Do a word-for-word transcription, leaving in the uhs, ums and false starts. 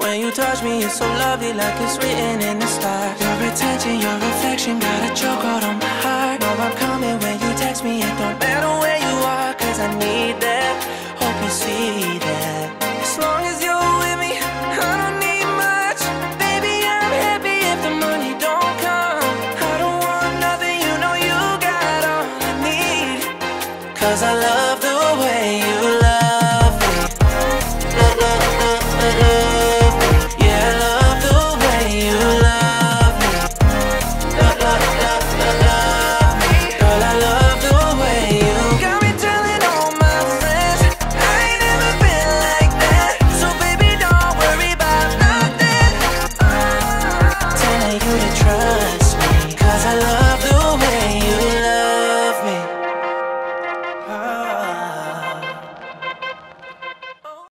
When you touch me, it's so lovely, like it's written in the stars. Your attention, your reflection, got a chokehold on my heart. Know I'm coming when you text me, it don't matter where you are, cause I need that. Hope you see that.